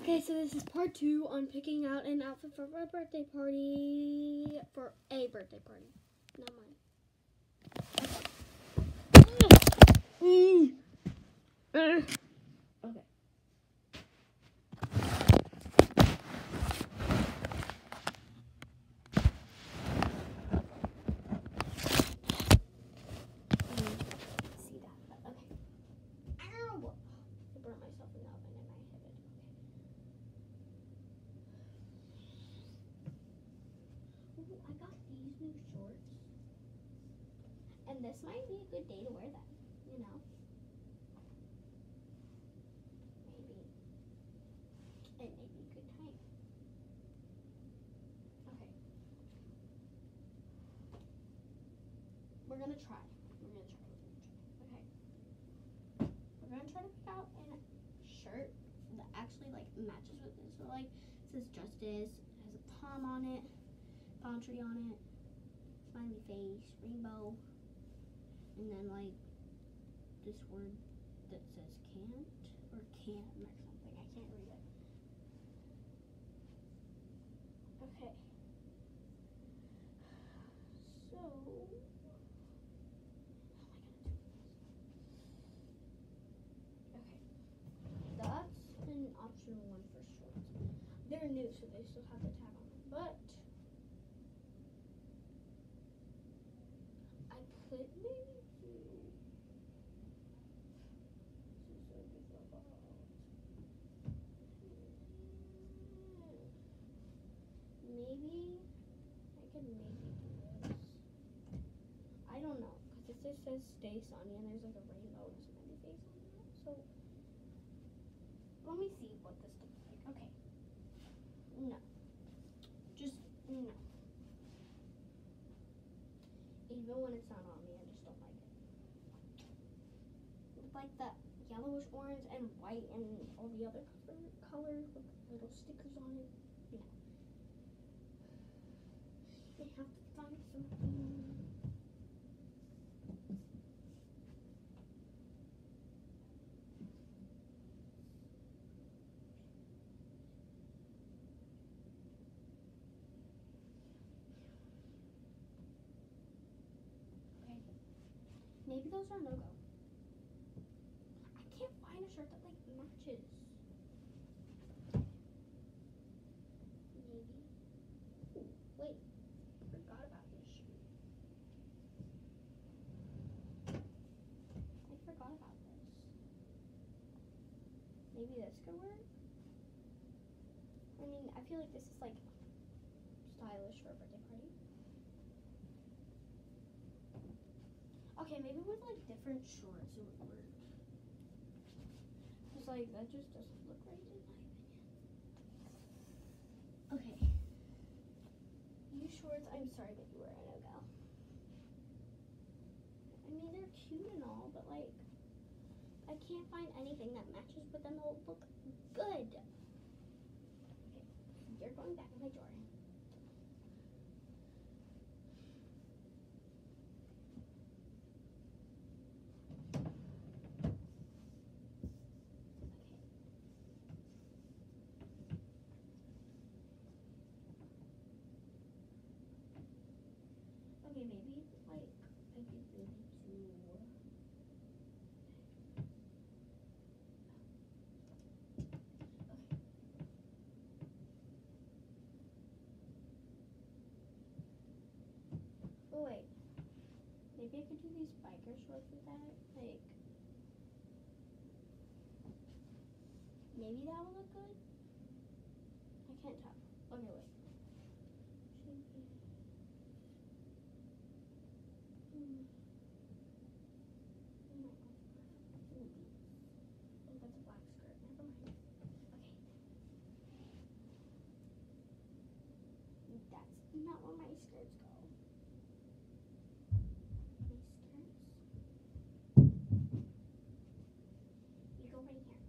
Okay, so this is part 2 on picking out an outfit for a birthday party. For a birthday party. Not mine. Okay. See that, but okay. Ow! I burnt myself in the oven and I hit it. Okay. Ooh, I got these new shorts. And this might be a good day to wear them, you know? Maybe. It may be a good time. Okay. We're gonna try. Okay. We're gonna try to pick out a shirt that actually like matches with this. So like it says Justice, it has a Tom on it, palm tree on it, smiley face, rainbow, and then like this word that says can't or can or something. I can't read it. Okay. So how am I gonna do this? Okay. That's an optional one for shorts. They're new, so they still have the tag on them. But I could maybe do maybe I could maybe do this. I don't know, because it just says stay sunny and there's like a rainbow and a smiley face on that. So let me see what this looks like. Okay. No. Just no. Even when it's not on me, I just don't like it. With like the yellowish orange and white and all the other colors with little stickers on it. No. I have to find something. Maybe those are no-go. I can't find a shirt that like matches. Maybe. Ooh, wait, I forgot about this shoe. I forgot about this. Maybe this could work. I mean, I feel like this is like stylish for a birthday party. Okay, maybe with like different shorts it would work. Cause like that just doesn't look right in my opinion. Okay. These shorts, I'm sorry that you were a no-go. I mean, they're cute and all, but like I can't find anything that matches, but then they'll look good. Okay, you're going back in my drawer. Okay, maybe like I could maybe do. Oh wait, maybe I could do these biker shorts with that. Like, maybe that would look good. I can't tell. Okay, wait. Oh, that's a black skirt. Never mind. Okay. That's not where my skirts go. My skirts. You go right here.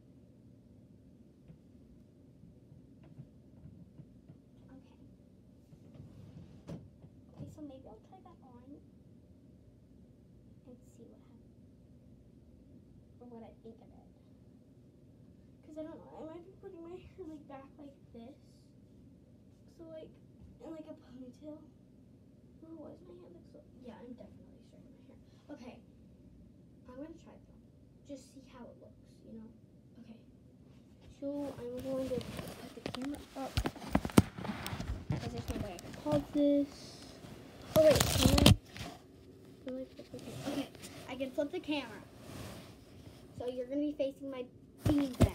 Okay. Okay, so maybe I'll try that on and see what happens. Or what I think of it. Because I don't know, I might be putting my hair like back like this. So like, in like a ponytail. Oh, why is my hair look so? Yeah, I'm definitely straightening my hair. Okay, I'm gonna try though. Just see how it looks, you know? Okay. So I'm going to put the camera up. Because there's no way I can pause this. Oh wait, can I flip the camera? Okay, I can flip the camera. So you're gonna be facing my bean bench.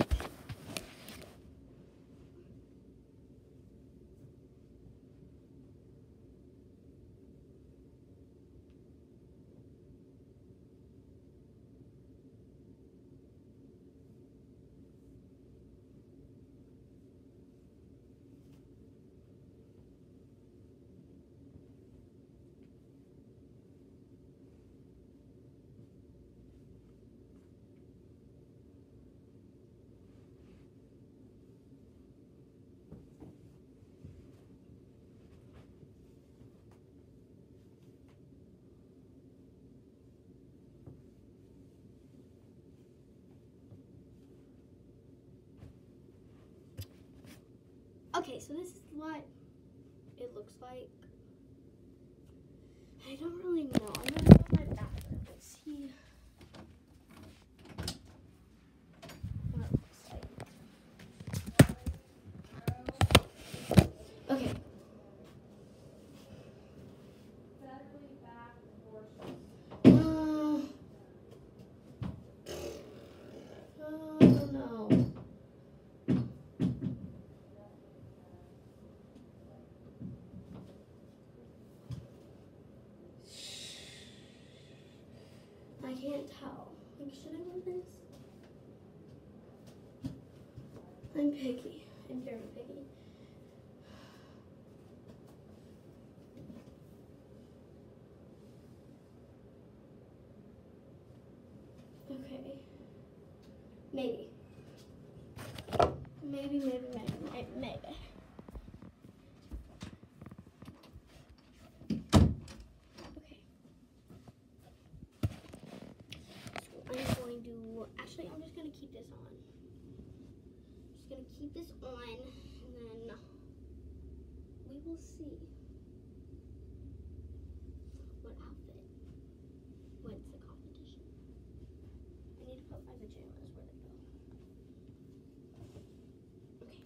Okay, so this is what it looks like. I don't really know. I'm gonna go with my bathroom and see what it looks like. Okay. I don't know. I can't tell. Like, should I move this? I'm picky. I'm very picky. Okay. Maybe. Maybe. Okay. So I'm going to, actually I'm just going to keep this on. Just going to keep this on and then we will see what outfit wins the competition. I need to put my pajamas where they go. Okay.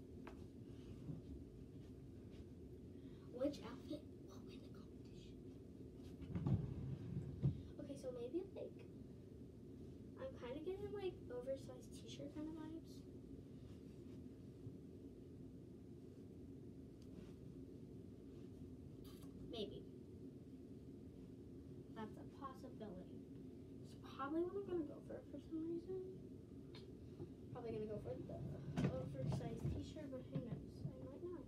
Which outfit will win the competition? Okay, so maybe like, I'm kind of getting like oversized t-shirt kind of vibes. Maybe. That's a possibility. It's probably what I'm gonna go for some reason. Probably gonna go for the oversized t-shirt, but who knows? I might not.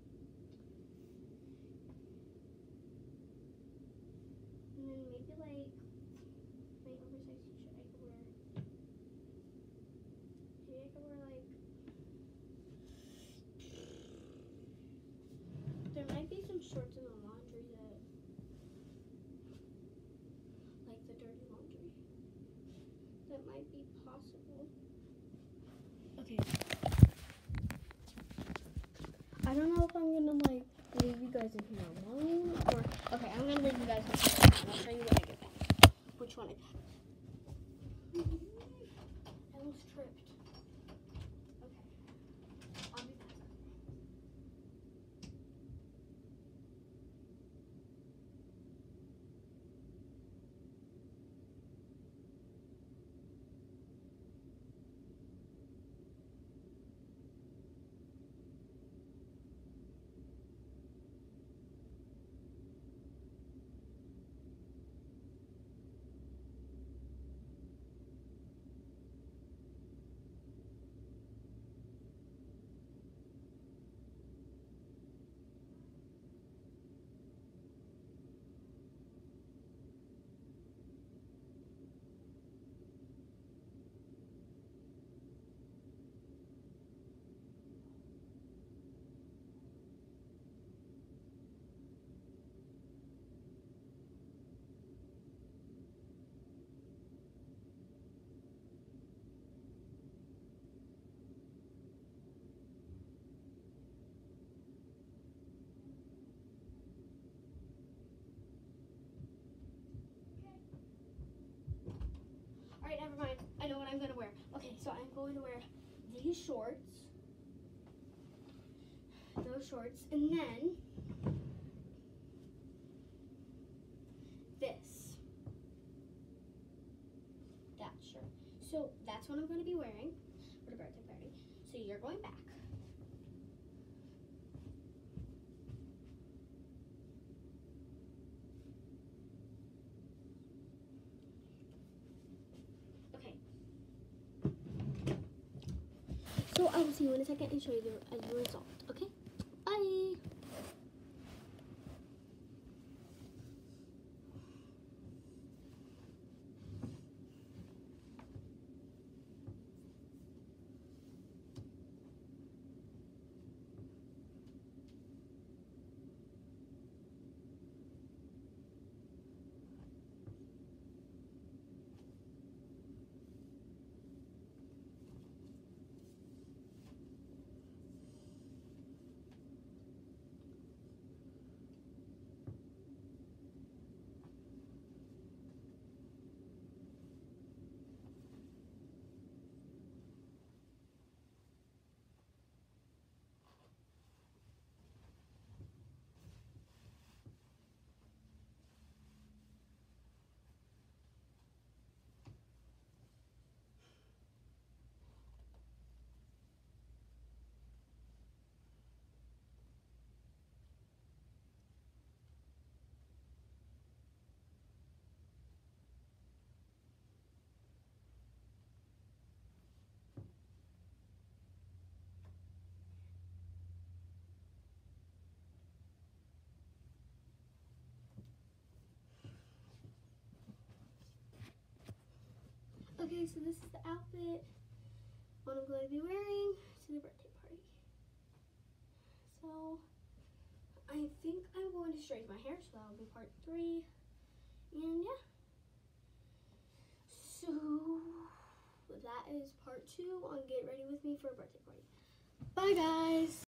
And then maybe like my oversized t-shirt I could wear. Maybe I could wear like, there might be some shorts in the laundry that, like the dirty laundry, that might be possible. Okay. I don't know if I'm gonna like leave you guys in here alone or, okay, I'm gonna leave you guys in here alone. I'll show you when I get back. Which one I got. I almost tripped. Okay. I'll be back. Okay, so I'm going to wear these shorts, those shorts, and then this, that shirt. So that's what I'm going to be wearing for the birthday party. So you're going back. Okay. So I will see you in a second and show you the result. Okay? Bye. Okay, so this is the outfit what I'm going to be wearing to the birthday party. So I think I'm going to straighten my hair, so that'll be part 3. And yeah. So that is part 2 on Get Ready With Me for a Birthday Party. Bye guys!